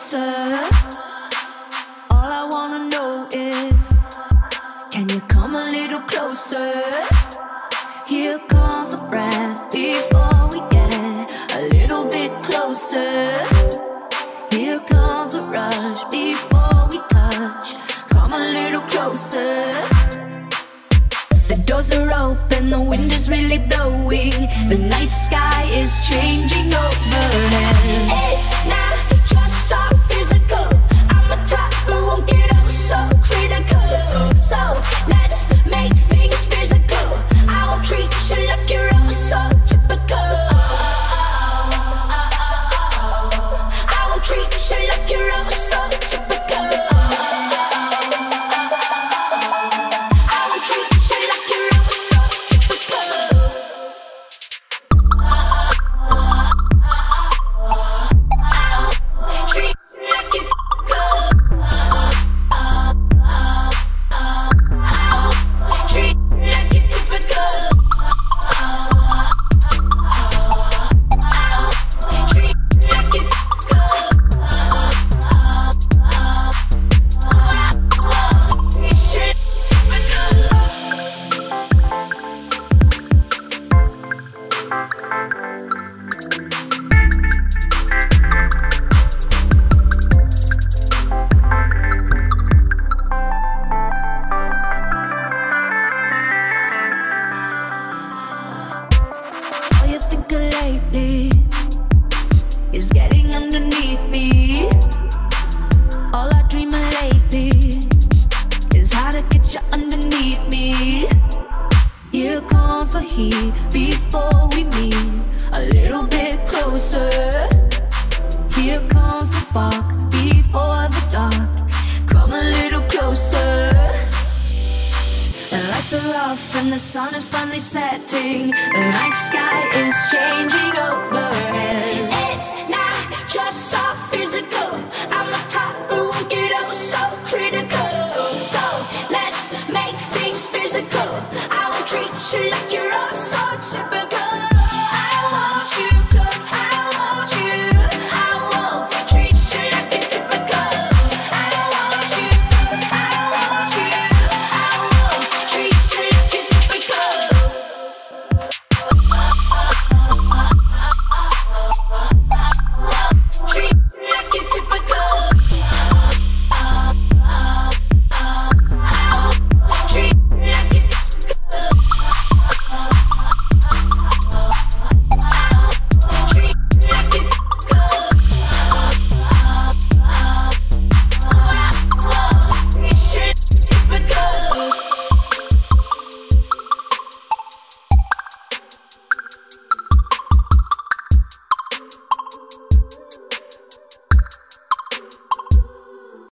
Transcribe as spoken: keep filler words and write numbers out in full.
closer. All I wanna know is, can you come a little closer? Here comes the breath before we get a little bit closer. Here comes the rush before we touch. Come a little closer. The doors are open, the wind is really blowing. The night sky is changing overhead. It's not just our physical. I'm a typer, won't get oh so critical. So let's make things physical. I won't treat you like you're oh so typical. I won't treat you like you're oh so typical. Is getting underneath me. All I dream of lately is how to get you underneath me. Here comes the heat before we meet a little bit closer. Here comes the spark before the dark. Come a little closer. The lights are off and the sun is finally setting. The night sky is changing overhead. It's not just our physical. I'm a typer, won't get oh so critical. So let's make things physical. I won't treat you like you're